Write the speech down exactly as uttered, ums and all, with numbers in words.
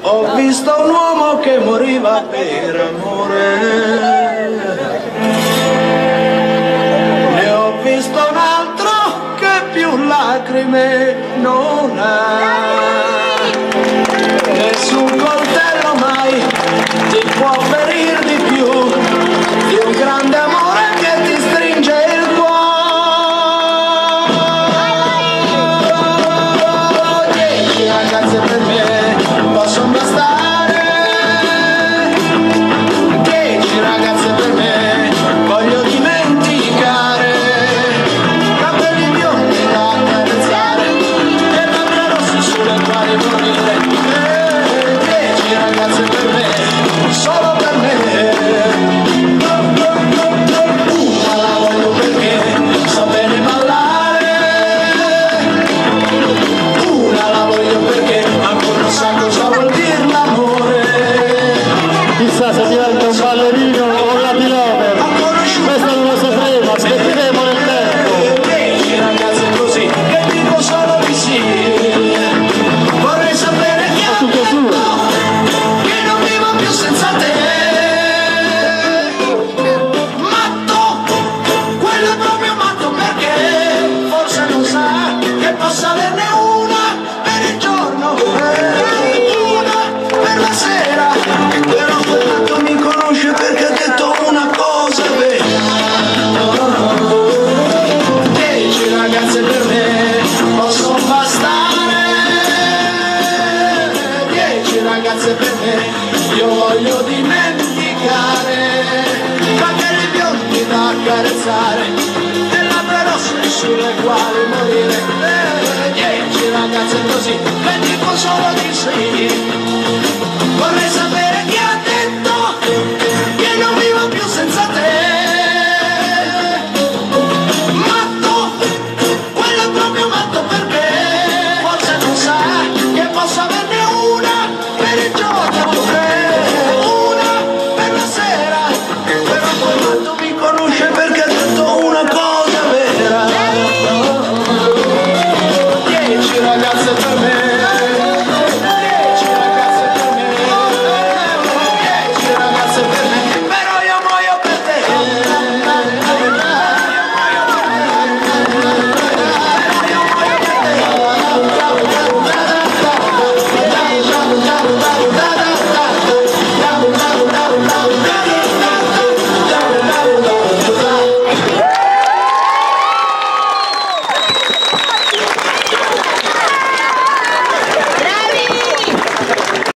Ho visto un uomo che moriva per amore, ne ho visto un altro che più lacrime non ha. Nessun coltello mai ti può ferir di più di un grande amore che ti stringe il cuore. Dieci ragazze per me possono bastare, dieci ragazze per me voglio dimenticare, capelli biondi da accarezzare e labbra rosse sulle quali morire. Dieci ragazze per me, solo per me. Una la voglio perché sa bene ballare, una la voglio perché ancora non sa cosa vuol dire l'amore. Chissà se diventa un ballerino o un lapilover, questo non lo sapremo, aspetteremo nel tempo. Dieci ragazze così che dico solo di sì. Vorrei sapere chi ha detto che non vivo più senza te. Matto, quello è proprio matto perché forse non sa che possa averne una per il giorno e una per la sera. Però quel matto mi conosce perché ha detto una cosa vera. Dieci ragazze per me possono bastare, dieci ragazze per me io voglio dimenticare, capelli biondi da accarezzare